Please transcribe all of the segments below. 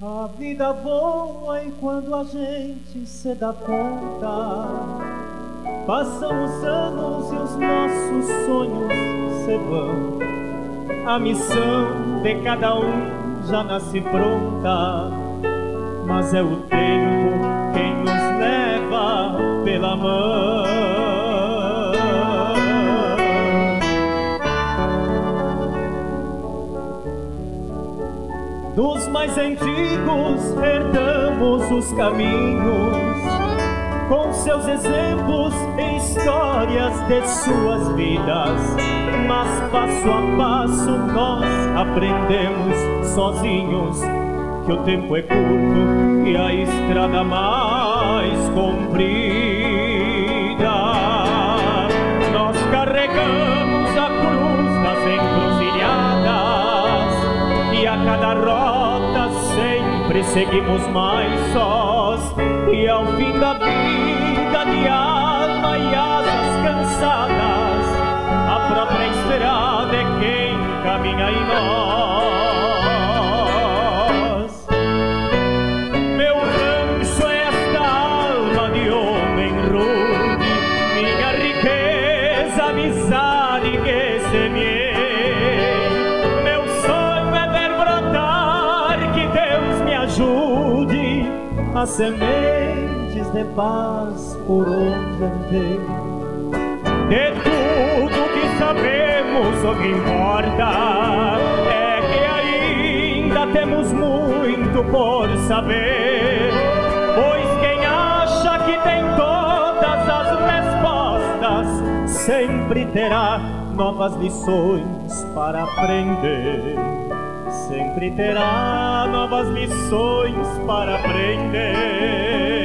A vida voa e quando a gente se dá conta, passam os anos e os nossos sonhos se vão. A missão de cada um já nasce pronta, mas é o tempo quem nos leva pela mão. Dos mais antigos herdamos os caminhos, com seus exemplos e histórias de suas vidas. Mas passo a passo nós aprendemos sozinhos que o tempo é curto e a estrada mais comprida. Nós carregamos a cruz das encruzilhadas e a cada rota sempre seguimos mais sós. E ao fim da vida, de alma e asas cansadas, a própria estrada é quem caminha em nós. Meu rancho é esta alma de homem rude, minha riqueza, amizade que semeei. Meu sonho é ver brotar, que Deus me ajude, as sementes de paz por onde andei. De tudo que sabemos, o que importa é que ainda temos muito por saber. Pois quem acha que tem todas as respostas sempre terá novas lições para aprender. Sempre terá novas lições para aprender.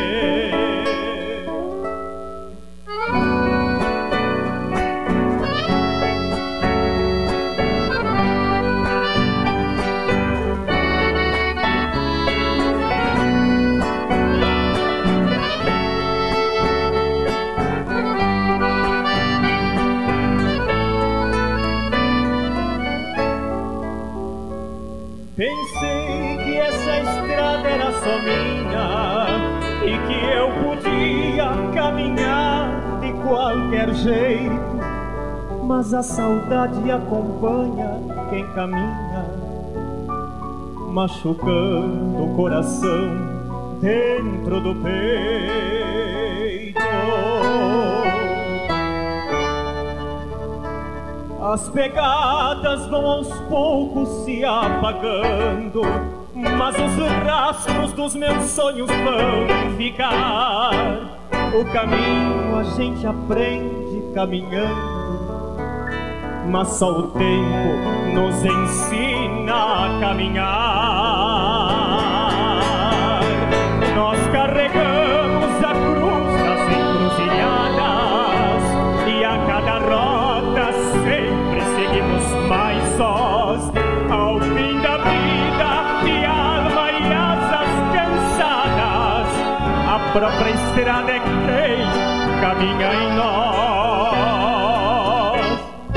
Pensei que essa estrada era só minha e que eu podia caminhar de qualquer jeito, mas a saudade acompanha quem caminha, machucando o coração dentro do peito. As pegadas vão aos poucos se apagando, mas os rastros dos meus sonhos vão ficar. O caminho a gente aprende caminhando, mas só o tempo nos ensina a caminhar. Nós carregamos a cruz das encruzilhadas e a cada rota sempre seguimos mais sós. Ao fim da vida, de alma e asas cansadas, a própria estrada é quem caminha em nós.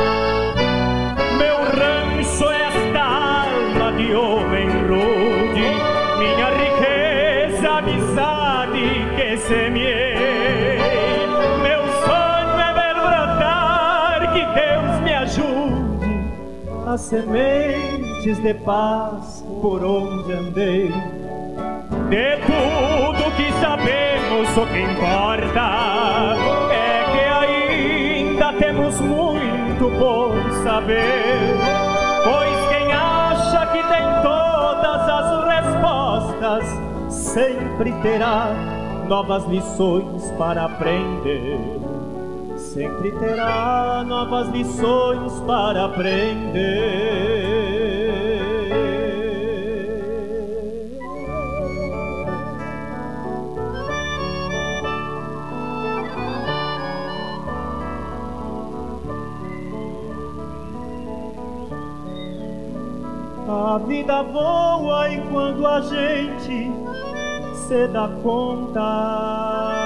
Meu rancho é esta alma de homem rude, minha riqueza, amizade que semeei. Meu sonho é ver brotar, que Deus me ajude, as sementes de paz por onde andei. De tudo que sabemos, o que importa é que ainda temos muito por saber. Pois quem acha que tem todas as respostas sempre terá novas lições para aprender. Sempre terá novas lições para aprender. A vida voa e quando a gente se dá conta,